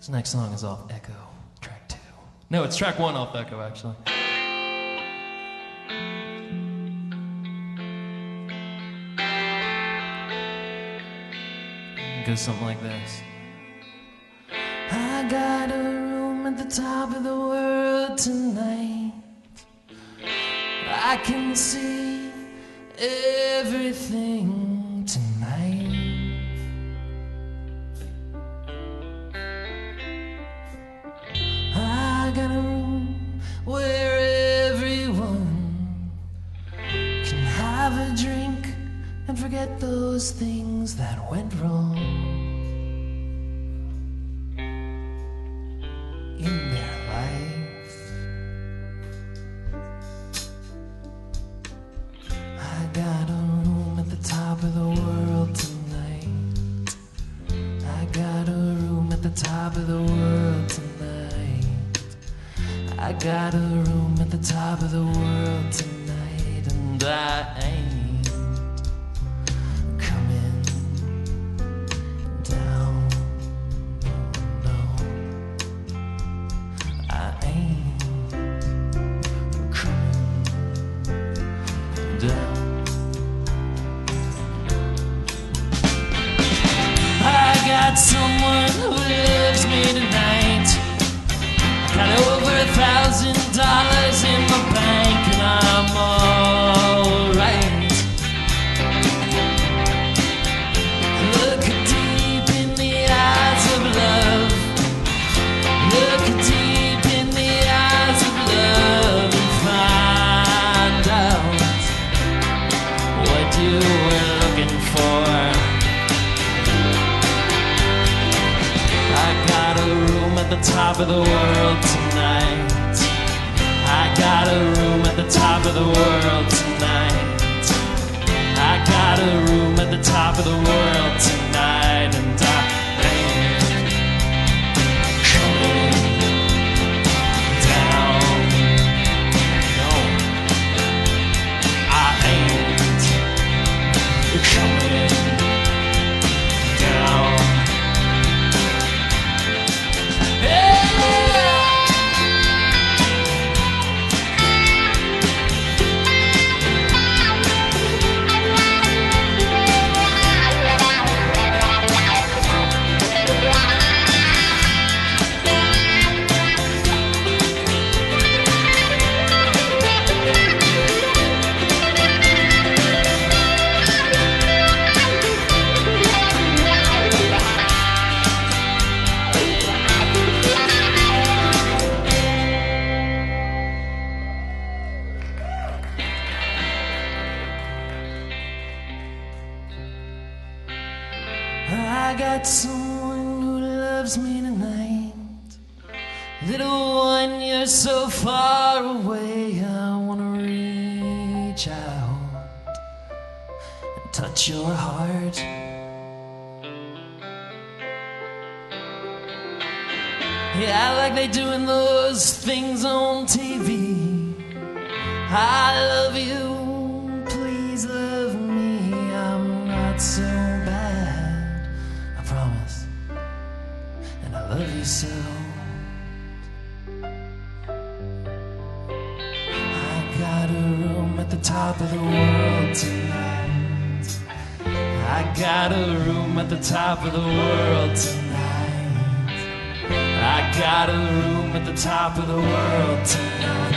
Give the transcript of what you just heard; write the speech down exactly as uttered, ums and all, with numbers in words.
This next song is off Echo, track two. No, it's track one off Echo, actually. It goes something like this. I got a room at the top of the world tonight. I can see everything tonight. I got a room where everyone can have a drink and forget those things that went wrong in their life. I got a room at the top of the world tonight. I got a room at the top of the world tonight. I got a room at the top of the world tonight, and I ain't coming down, no, I ain't coming down. I got someone who loves me tonight. Got over a thousand dollars in my bank, and I'm alright. Look deep in the eyes of love. Look deep in the eyes of love and find out what you were looking for. I got a room at the top of the world tonight. I got a room at the top of the world tonight. I got a room at the top of the world tonight, and I ain't coming down. No, I ain't coming down. I got someone who loves me tonight. Little one, you're so far away. I wanna reach out and touch your heart. Yeah, like they do in those things on T V. I love you, please love me. I'm not so bad, I promise, and I love you so. I got a room at the top of the world tonight. I got a room at the top of the world tonight. I got a room at the top of the world tonight.